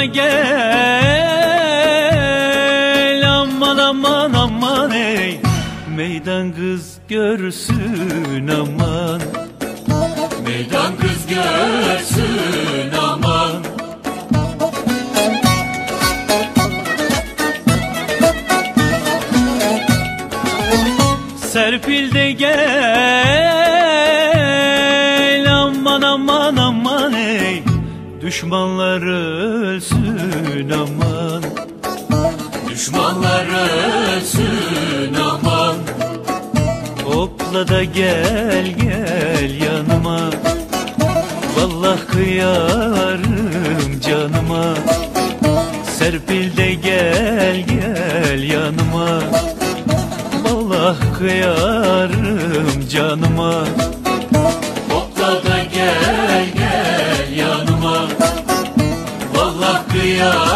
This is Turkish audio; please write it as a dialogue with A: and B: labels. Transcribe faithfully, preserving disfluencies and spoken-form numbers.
A: gel, aman aman aman ey, meydan kız görsün aman.
B: Meydan kız görsün aman.
A: Serpil de gel, aman aman aman ey, düşmanlar ölsün aman.
B: Düşmanlar ölsün aman.
A: Hopla da gel gel yanıma, vallahi kıyarım canıma. Serpil de gel gel yanıma, vallahi kıyarım canıma.
B: Hopla da gel gel yanıma, vallahi kıyarım